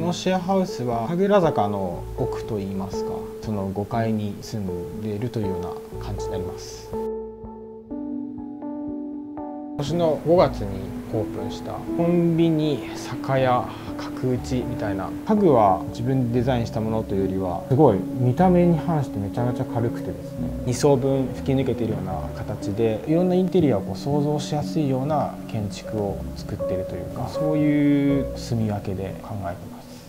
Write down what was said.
のシェアハウスは神楽坂の奥といいますか、その5階に住んでいるというような感じになります。今年の5月にオープンしたコンビニ、酒屋、角打ちみたいな、家具は自分でデザインしたものというよりはすごい見た目に反してめちゃめちゃ軽くてですね、2層分吹き抜けているような形で、いろんなインテリアを想像しやすいような建築を作っているというか、そういう住み分けで考えてます。